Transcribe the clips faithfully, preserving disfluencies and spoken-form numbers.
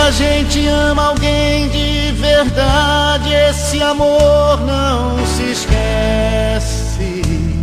a gente ama alguém de verdade, esse amor não se esquece.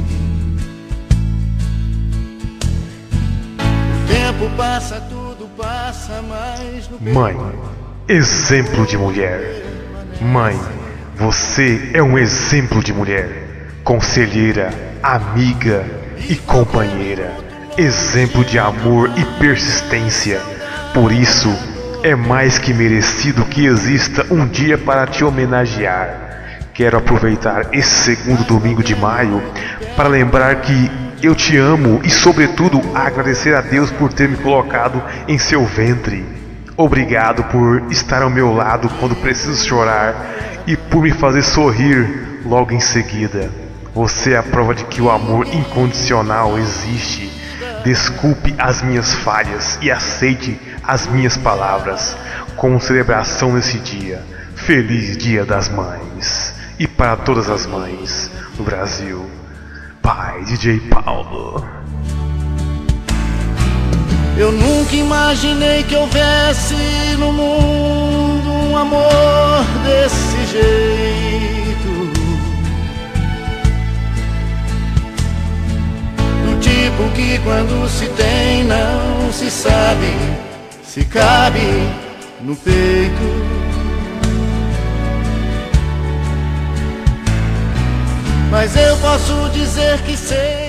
O tempo passa, tudo passa, mas no Mãe, exemplo de mulher. Mãe, você é um exemplo de mulher, conselheira, amiga e companheira, exemplo de amor e persistência. Por isso, é mais que merecido que exista um dia para te homenagear. Quero aproveitar esse segundo domingo de maio para lembrar que eu te amo e, sobretudo, agradecer a Deus por ter me colocado em seu ventre. Obrigado por estar ao meu lado quando preciso chorar e por me fazer sorrir logo em seguida. Você é a prova de que o amor incondicional existe. Desculpe as minhas falhas e aceite as minhas palavras como celebração nesse dia. Feliz Dia das Mães. E para todas as mães do Brasil. Pai D J Paulo. Eu nunca imaginei que houvesse no mundo um amor desse jeito, do tipo que quando se tem não se sabe se cabe no peito. Mas eu posso dizer que sei